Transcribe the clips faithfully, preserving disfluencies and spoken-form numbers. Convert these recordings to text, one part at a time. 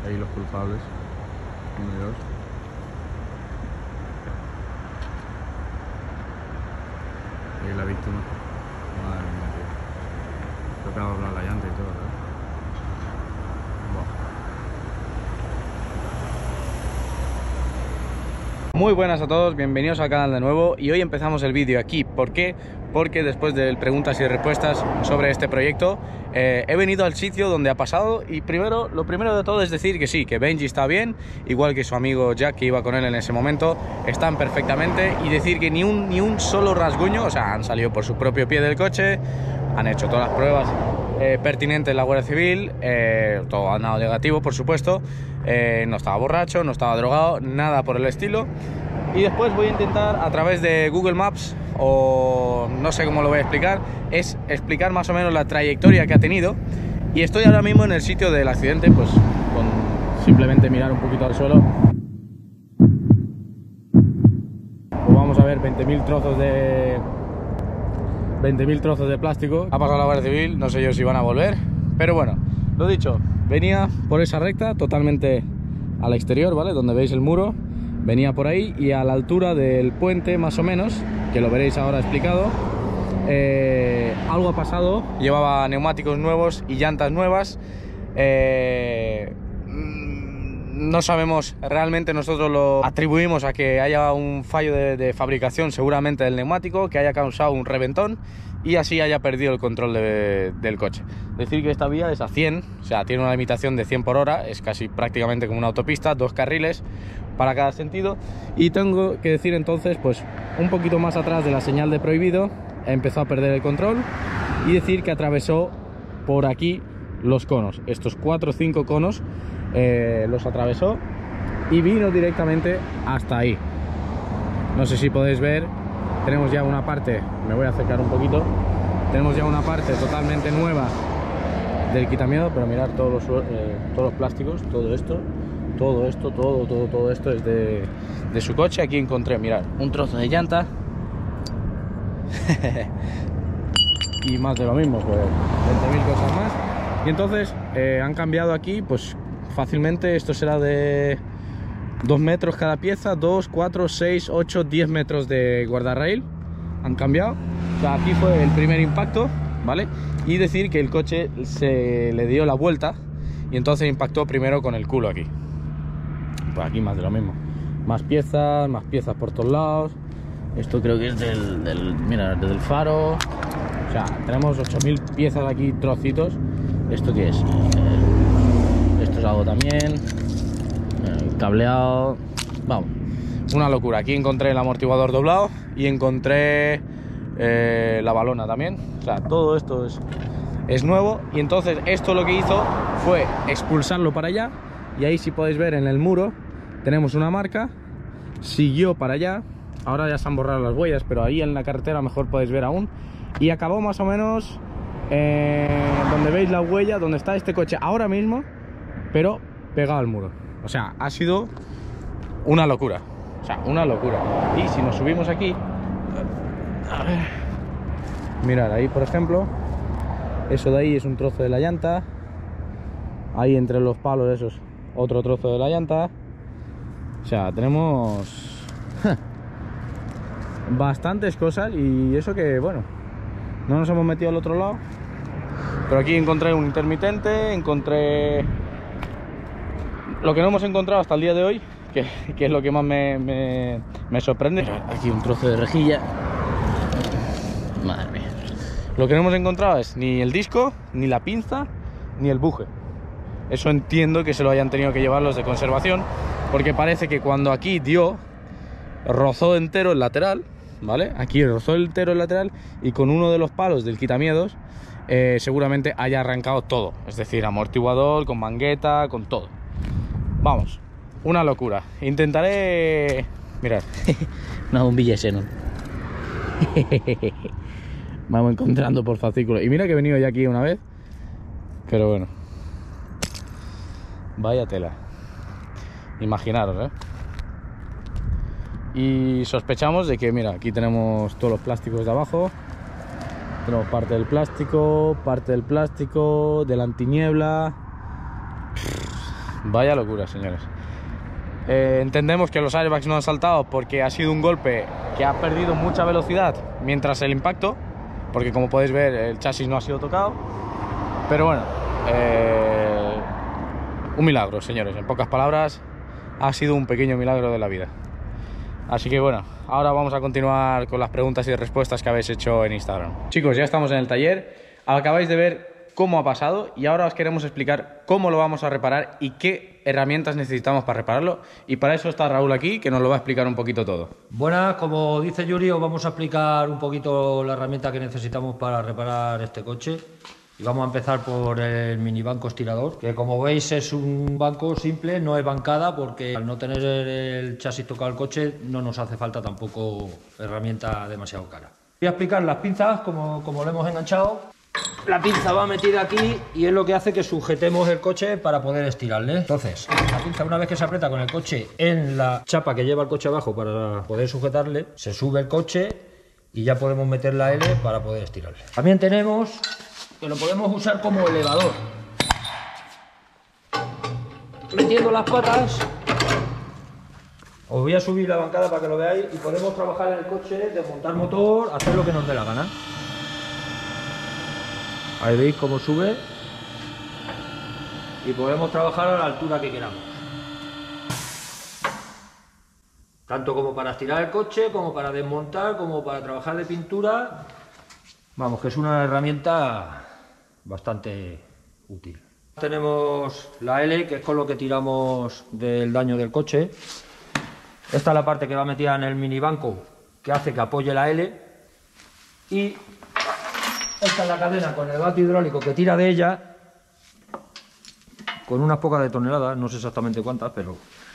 ahí los culpables. Uno y dos. Y la víctima. Madre mía, tío. Creo que ha doblado la llanta y todo, ¿verdad? Muy buenas a todos, bienvenidos al canal de nuevo y hoy empezamos el vídeo aquí. ¿Por qué? Porque después de preguntas y respuestas sobre este proyecto eh, he venido al sitio donde ha pasado y primero, lo primero de todo es decir que sí, que Benji está bien, igual que su amigo Jack que iba con él en ese momento, están perfectamente, y decir que ni un, ni un solo rasguño, o sea, han salido por su propio pie del coche, han hecho todas las pruebas eh, pertinentes en la Guardia Civil, eh, todo ha dado negativo, por supuesto. Eh, no estaba borracho, no estaba drogado, nada por el estilo. Y después voy a intentar a través de Google Maps, o no sé cómo lo voy a explicar, es explicar más o menos la trayectoria que ha tenido. Y estoy ahora mismo en el sitio del accidente, pues con simplemente mirar un poquito al suelo pues vamos a ver veinte mil trozos de veinte mil trozos de plástico. Ha pasado la Guardia Civil, no sé yo si van a volver, pero bueno, lo dicho, venía por esa recta totalmente al exterior, ¿vale? Donde veis el muro, venía por ahí y a la altura del puente más o menos, que lo veréis ahora explicado, eh, algo ha pasado. Llevaba neumáticos nuevos y llantas nuevas. eh, no sabemos, realmente nosotros lo atribuimos a que haya un fallo de, de fabricación seguramente del neumático, que haya causado un reventón y así haya perdido el control de, del coche. Decir que esta vía es a cien, o sea, tiene una limitación de cien por hora, es casi prácticamente como una autopista, dos carriles para cada sentido. Y tengo que decir entonces, pues un poquito más atrás de la señal de prohibido, empezó a perder el control y decir que atravesó por aquí los conos, estos cuatro o cinco conos, eh, los atravesó y vino directamente hasta ahí. No sé si podéis ver, tenemos ya una parte, me voy a acercar un poquito, tenemos ya una parte totalmente nueva del quitamiedo, pero mirad todos los, eh, todos los plásticos, todo esto, todo esto, todo, todo, todo esto es de, de su coche. Aquí encontré, mirad, un trozo de llanta y más de lo mismo, pues veinte mil cosas más. Y entonces eh, han cambiado aquí, pues fácilmente esto será de dos metros cada pieza, dos, cuatro, seis, ocho, diez metros de guardarrail han cambiado. O sea, aquí fue el primer impacto, ¿vale? Y decir que el coche se le dio la vuelta y entonces impactó primero con el culo aquí. Pues aquí más de lo mismo, más piezas, más piezas por todos lados. Esto creo que es del, del mira, del faro. O sea, tenemos ocho mil piezas aquí, trocitos. ¿Esto qué es? Eh, esto es algo también. Eh, cableado. Vamos, una locura. Aquí encontré el amortiguador doblado y encontré eh, la balona también. O sea, todo esto es, es nuevo. Y entonces esto lo que hizo fue expulsarlo para allá. Y ahí, si podéis ver en el muro, tenemos una marca. Siguió para allá. Ahora ya se han borrado las huellas, pero ahí en la carretera mejor podéis ver aún. Y acabó más o menos eh, donde veis la huella, donde está este coche ahora mismo, pero pegado al muro. O sea, ha sido una locura. O sea, una locura. Y si nos subimos aquí, a ver, mirad, ahí por ejemplo, eso de ahí es un trozo de la llanta. Ahí entre los palos esos, otro trozo de la llanta. O sea, tenemos bastantes cosas. Y eso que, bueno, no nos hemos metido al otro lado, pero aquí encontré un intermitente, encontré lo que no hemos encontrado hasta el día de hoy, que, que es lo que más me, me, me sorprende. Aquí un trozo de rejilla. Madre mía. Lo que no hemos encontrado es ni el disco, ni la pinza, ni el buje. Eso entiendo que se lo hayan tenido que llevar los de conservación, porque parece que cuando aquí dio, rozó entero el lateral, ¿vale? Aquí rozó entero el lateral y con uno de los palos del quitamiedos eh, seguramente haya arrancado todo. Es decir, amortiguador, con mangueta, con todo. Vamos, una locura. Intentaré... Mirad, una bombilla Xenon. Vamos encontrando por fascículos. Y mira que he venido ya aquí una vez, pero bueno, vaya tela. Imaginaros, ¿eh? Y sospechamos de que, mira, aquí tenemos todos los plásticos de abajo. Tenemos parte del plástico, parte del plástico, de la antiniebla. Vaya locura, señores. Eh, entendemos que los airbags no han saltado porque ha sido un golpe que ha perdido mucha velocidad mientras el impacto, porque como podéis ver el chasis no ha sido tocado. Pero bueno, eh, un milagro, señores. En pocas palabras, ha sido un pequeño milagro de la vida. Así que bueno, ahora vamos a continuar con las preguntas y respuestas que habéis hecho en Instagram. Chicos, ya estamos en el taller. Acabáis de ver cómo ha pasado y ahora os queremos explicar cómo lo vamos a reparar y qué herramientas necesitamos para repararlo, y para eso está Raúl aquí, que nos lo va a explicar un poquito todo. Buenas, como dice Yuri, os vamos a explicar un poquito la herramienta que necesitamos para reparar este coche, y vamos a empezar por el mini banco estirador, que como veis es un banco simple, no es bancada, porque al no tener el chasis tocado al coche no nos hace falta tampoco herramienta demasiado cara. Voy a explicar las pinzas, como, como lo hemos enganchado. La pinza va metida aquí y es lo que hace que sujetemos el coche para poder estirarle. Entonces, la pinza, una vez que se aprieta con el coche en la chapa que lleva el coche abajo para poder sujetarle, se sube el coche y ya podemos meter la L para poder estirarle. También tenemos que lo podemos usar como elevador. Metiendo las patas, os voy a subir la bancada para que lo veáis, y podemos trabajar en el coche, desmontar motor, hacer lo que nos dé la gana. Ahí veis cómo sube y podemos trabajar a la altura que queramos. Tanto como para estirar el coche, como para desmontar, como para trabajar de pintura. Vamos, que es una herramienta bastante útil. Tenemos la L, que es con lo que tiramos del daño del coche. Esta es la parte que va metida en el mini banco, que hace que apoye la L. Y esta es la cadena con el gato hidráulico que tira de ella, con unas pocas de toneladas, no sé exactamente cuántas, pero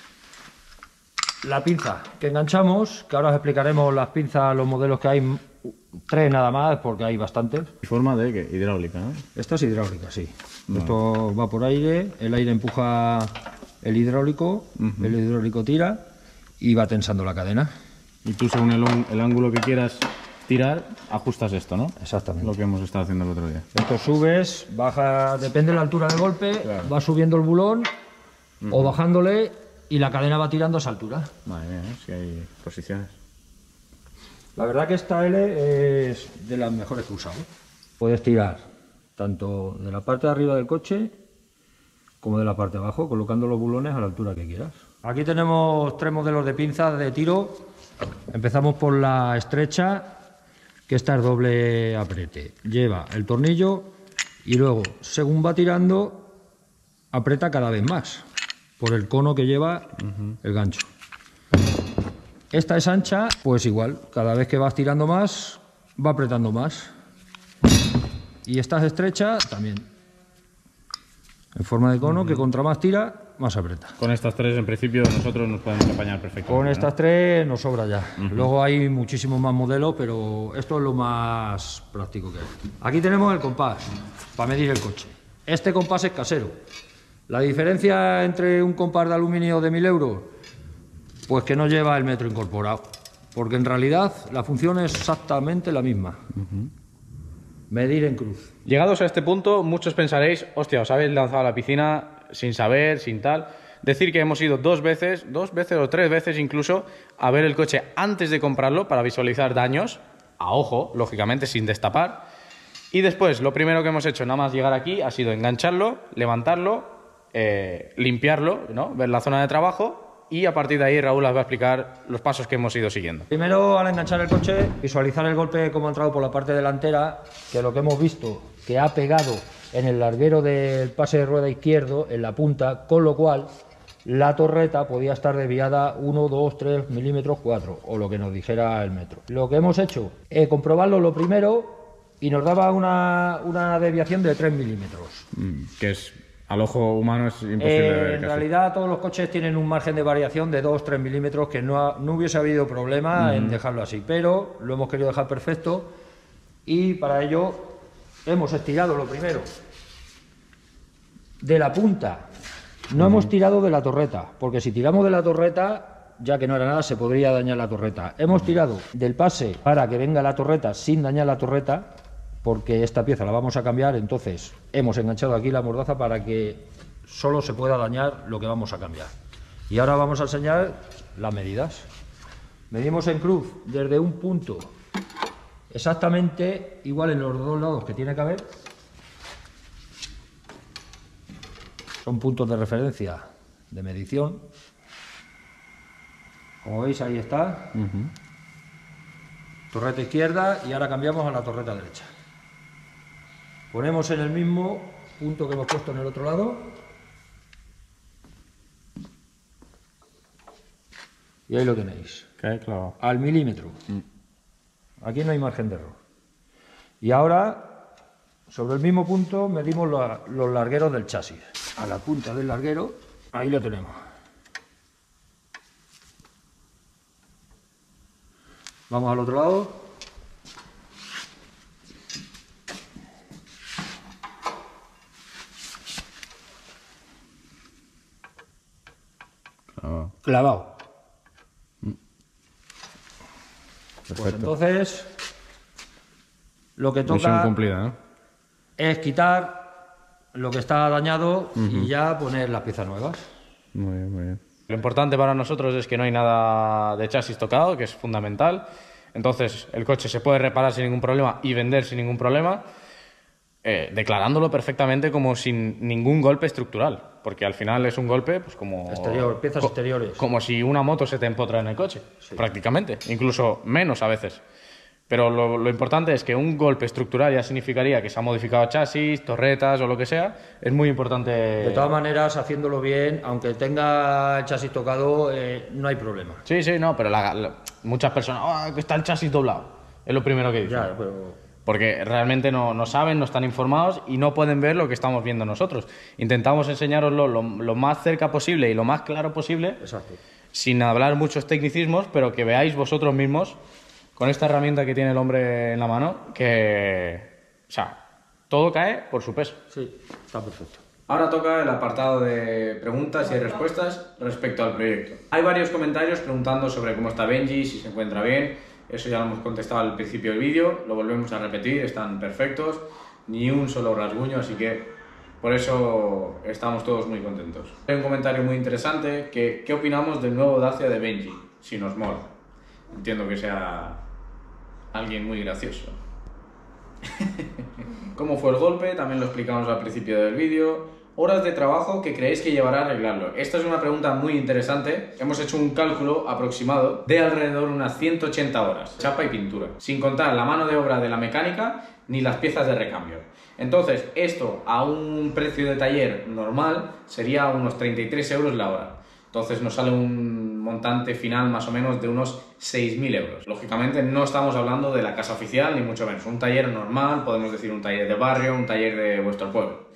la pinza que enganchamos, que ahora os explicaremos las pinzas, los modelos que hay, tres nada más, porque hay bastantes. ¿Y forma de qué? Hidráulica, ¿no? Esta es hidráulica, sí. Vale. Esto va por aire, el aire empuja el hidráulico, uh-huh. El hidráulico tira y va tensando la cadena. Y tú, según el, el ángulo que quieras tirar, ajustas esto, ¿no? Exactamente. Lo que hemos estado haciendo el otro día. Esto subes, baja, depende de la altura del golpe, claro. Va subiendo el bulón uh-huh. o bajándole, y la cadena va tirando a esa altura. Madre mía, ¿eh? Si hay posiciones. La verdad que esta L es de las mejores que he usado. Puedes tirar tanto de la parte de arriba del coche como de la parte de abajo, colocando los bulones a la altura que quieras. Aquí tenemos tres modelos de pinzas de tiro. Empezamos por la estrecha, que esta es doble apriete. Lleva el tornillo y luego, según va tirando, aprieta cada vez más por el cono que lleva uh-huh. el gancho. Esta es ancha, pues igual, cada vez que vas tirando más, va apretando más. Y esta es estrecha también, en forma de cono, uh-huh. que contra más tira, más aprieta. Con estas tres, en principio, nosotros nos podemos apañar perfectamente. Con estas ¿no? tres nos sobra ya. Uh-huh. Luego hay muchísimos más modelos, pero esto es lo más práctico que hay. Aquí tenemos el compás para medir el coche. Este compás es casero. La diferencia entre un compás de aluminio de mil euros, pues que no lleva el metro incorporado, porque en realidad la función es exactamente la misma. Uh-huh. Medir en cruz. Llegados a este punto, muchos pensaréis, hostia, os habéis lanzado a la piscina sin saber, sin tal. Decir que hemos ido dos veces, dos veces o tres veces incluso, a ver el coche antes de comprarlo para visualizar daños, a ojo, lógicamente, sin destapar. Y después, lo primero que hemos hecho, nada más llegar aquí, ha sido engancharlo, levantarlo, eh, limpiarlo, ¿no? Ver la zona de trabajo. Y a partir de ahí Raúl os va a explicar los pasos que hemos ido siguiendo. Primero, al enganchar el coche, visualizar el golpe como ha entrado por la parte delantera, que lo que hemos visto, que ha pegado en el larguero del pase de rueda izquierdo, en la punta, con lo cual la torreta podía estar desviada uno, dos, tres milímetros, cuatro, o lo que nos dijera el metro. Lo que hemos hecho es comprobarlo lo primero y nos daba una, una desviación de tres milímetros. Mm, que es... Al ojo humano es imposible eh, de ver. En casi. realidad todos los coches tienen un margen de variación de dos a tres milímetros, que no, ha, no hubiese habido problema uh-huh. en dejarlo así, pero lo hemos querido dejar perfecto y para ello hemos estirado lo primero de la punta, no uh-huh. hemos tirado de la torreta, porque si tiramos de la torreta, ya que no era nada, se podría dañar la torreta. Hemos uh-huh. tirado del pase para que venga la torreta sin dañar la torreta, porque esta pieza la vamos a cambiar, entonces hemos enganchado aquí la mordaza para que solo se pueda dañar lo que vamos a cambiar. Y ahora vamos a enseñar las medidas. Medimos en cruz desde un punto exactamente igual en los dos lados que tiene que haber. Son puntos de referencia de medición. Como veis, ahí está. Uh-huh. Torreta izquierda y ahora cambiamos a la torreta derecha. Ponemos en el mismo punto que hemos puesto en el otro lado. Y ahí lo tenéis. Okay, claro. Al milímetro. Mm. Aquí no hay margen de error. Y ahora, sobre el mismo punto, medimos la, los largueros del chasis. A la punta del larguero, ahí lo tenemos. Vamos al otro lado. Oh. Clavado. Perfecto. Pues entonces, lo que toca Misión cumplida, ¿eh? es quitar lo que está dañado uh-huh. y ya poner las piezas nuevas. Muy bien, muy bien. Lo importante para nosotros es que no hay nada de chasis tocado, que es fundamental. Entonces, el coche se puede reparar sin ningún problema y vender sin ningún problema, eh, declarándolo perfectamente como sin ningún golpe estructural. Porque al final es un golpe, pues como... Exterior, piezas co exteriores. Como si una moto se te empotra en el coche, sí. prácticamente. Incluso menos a veces. Pero lo, lo importante es que un golpe estructural ya significaría que se ha modificado chasis, torretas o lo que sea. Es muy importante... De todas maneras, haciéndolo bien, aunque tenga el chasis tocado, eh, no hay problema. Sí, sí, no, pero la, la, muchas personas... ¡Oh, que está el chasis doblado! Es lo primero que dicen. Ya, pero... Porque realmente no, no saben, no están informados y no pueden ver lo que estamos viendo nosotros. Intentamos enseñaroslo lo, lo más cerca posible y lo más claro posible. Exacto. Sin hablar muchos tecnicismos, pero que veáis vosotros mismos con esta herramienta que tiene el hombre en la mano, que, o sea, todo cae por su peso. Sí, está perfecto. Ahora toca el apartado de preguntas y respuestas respecto al proyecto. Hay varios comentarios preguntando sobre cómo está Benji, si se encuentra bien. Eso ya lo hemos contestado al principio del vídeo, lo volvemos a repetir, están perfectos, ni un solo rasguño, así que por eso estamos todos muy contentos. Hay un comentario muy interesante, que ¿qué opinamos del nuevo Dacia de Benji? Si nos mola. Entiendo que sea alguien muy gracioso. ¿Cómo fue el golpe? También lo explicamos al principio del vídeo. Horas de trabajo que creéis que llevará a arreglarlo. Esta es una pregunta muy interesante. Hemos hecho un cálculo aproximado de alrededor de unas ciento ochenta horas, chapa y pintura, sin contar la mano de obra de la mecánica ni las piezas de recambio. Entonces, esto a un precio de taller normal sería unos treinta y tres euros la hora. Entonces nos sale un montante final más o menos de unos seis mil euros. Lógicamente no estamos hablando de la casa oficial, ni mucho menos. Un taller normal, podemos decir un taller de barrio, un taller de vuestro pueblo.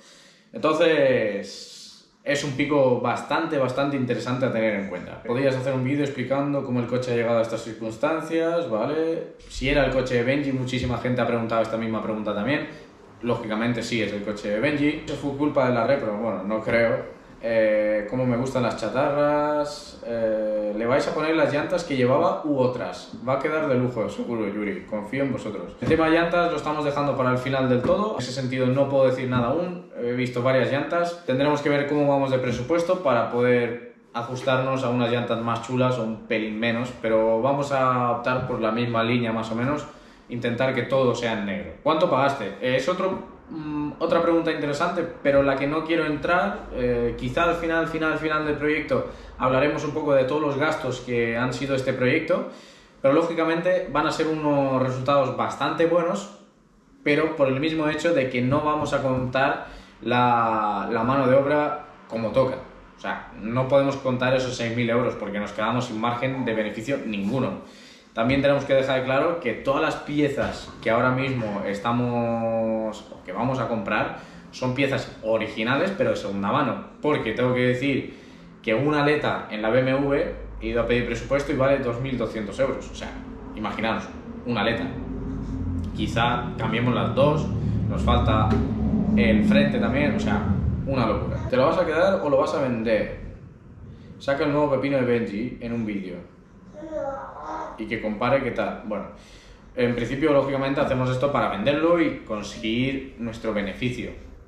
Entonces, es un pico bastante, bastante interesante a tener en cuenta. Podrías hacer un vídeo explicando cómo el coche ha llegado a estas circunstancias, ¿vale? Si era el coche de Benji, muchísima gente ha preguntado esta misma pregunta también. Lógicamente sí, es el coche de Benji. Eso fue culpa de la repro, bueno, no creo. Eh, cómo me gustan las chatarras. Eh, le vais a poner las llantas que llevaba u otras. Va a quedar de lujo, seguro, Yuri. Confío en vosotros. El tema de llantas lo estamos dejando para el final del todo. En ese sentido no puedo decir nada aún. He visto varias llantas. Tendremos que ver cómo vamos de presupuesto para poder ajustarnos a unas llantas más chulas o un pelín menos. Pero vamos a optar por la misma línea más o menos. Intentar que todo sea en negro. ¿Cuánto pagaste? Eh, es otro... Otra pregunta interesante, pero la que no quiero entrar, eh, quizá al final, final, final del proyecto hablaremos un poco de todos los gastos que han sido este proyecto, pero lógicamente van a ser unos resultados bastante buenos, pero por el mismo hecho de que no vamos a contar la, la mano de obra como toca. O sea, no podemos contar esos seis mil euros porque nos quedamos sin margen de beneficio ninguno. También tenemos que dejar claro que todas las piezas que ahora mismo estamos, que vamos a comprar, son piezas originales pero de segunda mano. Porque tengo que decir que una aleta en la B M W he ido a pedir presupuesto y vale dos mil doscientos euros. O sea, imaginaros, una aleta. Quizá cambiemos las dos, nos falta el frente también, o sea, una locura. ¿Te lo vas a quedar o lo vas a vender? Saca el nuevo pepino de Benji en un vídeo y que compare qué tal. Bueno, en principio lógicamente hacemos esto para venderlo y conseguir nuestro beneficio,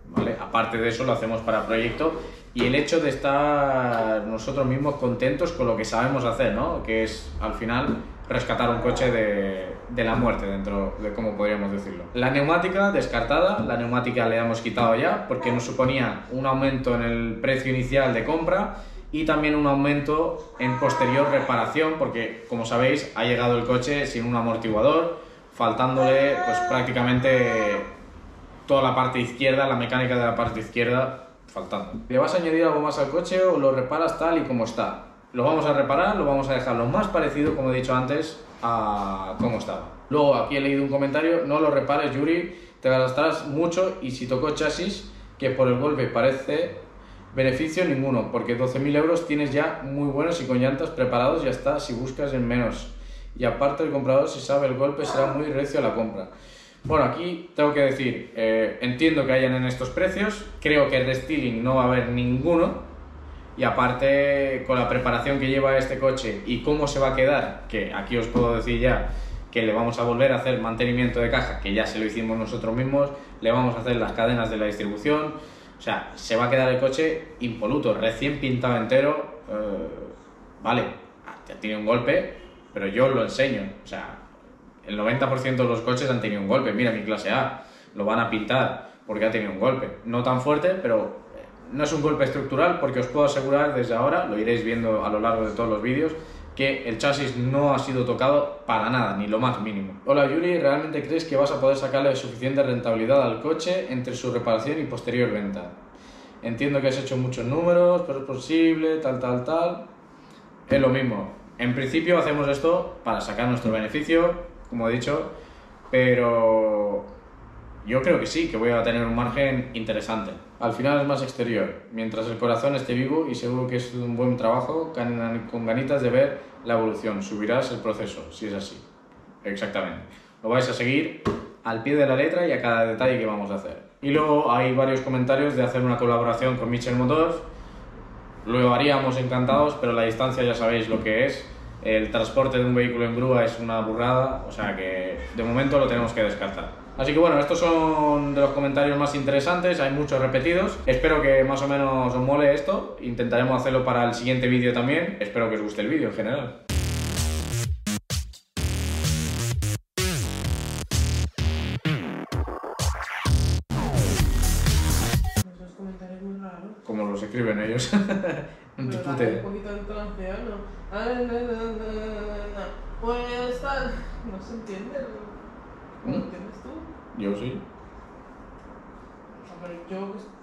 ¿vale? Aparte de eso lo hacemos para proyecto y el hecho de estar nosotros mismos contentos con lo que sabemos hacer, ¿no? Que es al final rescatar un coche de, de la muerte, dentro de cómo podríamos decirlo. La neumática descartada, la neumática le hemos quitado ya porque nos suponía un aumento en el precio inicial de compra y también un aumento en posterior reparación porque, como sabéis, ha llegado el coche sin un amortiguador, faltándole pues prácticamente toda la parte izquierda, la mecánica de la parte izquierda faltando. ¿Le vas a añadir algo más al coche o lo reparas tal y como está? Lo vamos a reparar, lo vamos a dejar lo más parecido, como he dicho antes, a cómo estaba. Luego aquí he leído un comentario: no lo repares, Yuri, te gastarás mucho y si tocó chasis, que por el golpe parece beneficio ninguno, porque doce mil euros tienes ya muy buenos y con llantas preparados, ya está, si buscas en menos. Y aparte el comprador, si sabe el golpe, será muy recio a la compra. Bueno, aquí tengo que decir, eh, entiendo que hayan en estos precios, creo que restyling no va a haber ninguno, y aparte con la preparación que lleva este coche y cómo se va a quedar, que aquí os puedo decir ya que le vamos a volver a hacer mantenimiento de caja, que ya se lo hicimos nosotros mismos, le vamos a hacer las cadenas de la distribución, o sea, se va a quedar el coche impoluto, recién pintado entero, eh, vale, ya tiene un golpe, pero yo os lo enseño, o sea, el noventa por ciento de los coches han tenido un golpe. Mira mi clase A, lo van a pintar porque ha tenido un golpe. No tan fuerte, pero no es un golpe estructural porque os puedo asegurar desde ahora, lo iréis viendo a lo largo de todos los vídeos, que el chasis no ha sido tocado para nada, ni lo más mínimo. Hola Yuri, ¿realmente crees que vas a poder sacarle suficiente rentabilidad al coche entre su reparación y posterior venta? Entiendo que has hecho muchos números, pero es posible, tal, tal, tal. Es lo mismo. En principio hacemos esto para sacar nuestro beneficio, como he dicho, pero yo creo que sí, que voy a tener un margen interesante. Al final es más exterior, mientras el corazón esté vivo, y seguro que es un buen trabajo con ganitas de ver la evolución. Subirás el proceso, si es así. Exactamente. Lo vais a seguir al pie de la letra y a cada detalle que vamos a hacer. Y luego hay varios comentarios de hacer una colaboración con Mitchell Motors. Lo haríamos encantados, pero la distancia ya sabéis lo que es. El transporte de un vehículo en grúa es una burrada, o sea que de momento lo tenemos que descartar. Así que bueno, estos son de los comentarios más interesantes, hay muchos repetidos. Espero que más o menos os mole esto, intentaremos hacerlo para el siguiente vídeo también. Espero que os guste el vídeo en general. Esos comentarios muy raros. Como los escriben ellos. Un Pero dipute. dale un poquito de entonación, ¿no? Ah, no, no, no, no, no. Pues tal, no se entiende. ¿Lo ¿Mm? entiendes tú? Yo sí. A ver, yo